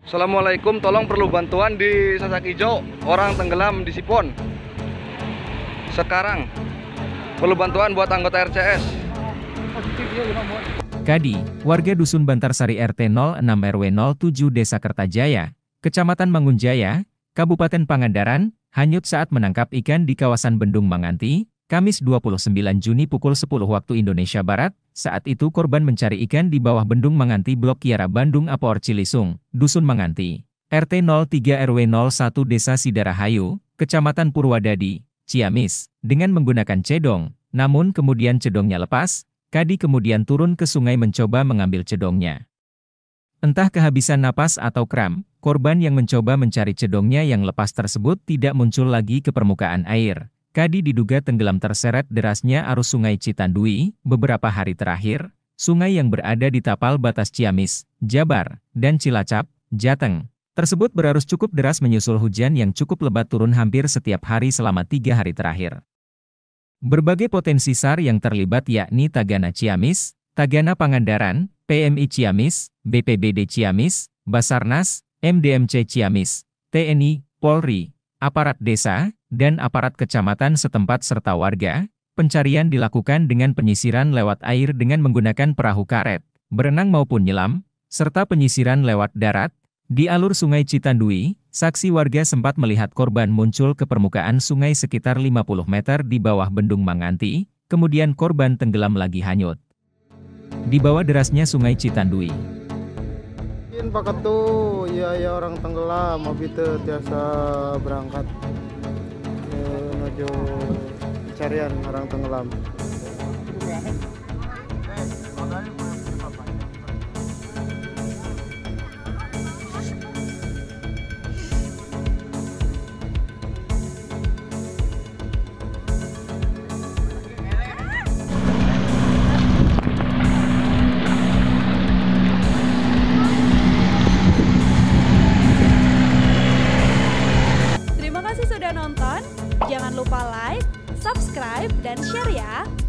Assalamualaikum, tolong perlu bantuan di Sasak Hijau, orang tenggelam di Sipon. Sekarang perlu bantuan buat anggota RCS. Kadi, warga Dusun Bantarsari RT 06 RW 07 Desa Kertajaya, Kecamatan Mangunjaya, Kabupaten Pangandaran, hanyut saat menangkap ikan di kawasan Bendung Manganti, Kamis 29 Juni pukul 10 waktu Indonesia Barat. Saat itu korban mencari ikan di bawah Bendung Manganti Blok Kiara Bandung Apor Cilisung, Dusun Manganti, RT 03 RW 01 Desa Sidarahayu, Kecamatan Purwadadi, Ciamis, dengan menggunakan cedong. Namun kemudian cedongnya lepas, Kadi kemudian turun ke sungai mencoba mengambil cedongnya. Entah kehabisan napas atau kram, korban yang mencoba mencari cedongnya yang lepas tersebut tidak muncul lagi ke permukaan air. Kadi diduga tenggelam terseret derasnya arus Sungai Citandui. Beberapa hari terakhir, sungai yang berada di tapal batas Ciamis, Jabar, dan Cilacap, Jateng, tersebut berarus cukup deras menyusul hujan yang cukup lebat turun hampir setiap hari selama 3 hari terakhir. Berbagai potensi SAR yang terlibat yakni Tagana Ciamis, Tagana Pangandaran, PMI Ciamis, BPBD Ciamis, Basarnas, MDMC Ciamis, TNI, Polri, aparat desa, dan aparat kecamatan setempat serta warga. Pencarian dilakukan dengan penyisiran lewat air dengan menggunakan perahu karet, berenang maupun nyelam, serta penyisiran lewat darat. Di alur Sungai Citandui, saksi warga sempat melihat korban muncul ke permukaan sungai sekitar 50 meter di bawah Bendung Manganti, kemudian korban tenggelam lagi hanyut di bawah derasnya Sungai Citandui. Pakat tuh, ya orang tenggelam, habis itu biasa berangkat menuju pencarian orang tenggelam. Terima kasih sudah nonton, jangan lupa like, subscribe, dan share ya!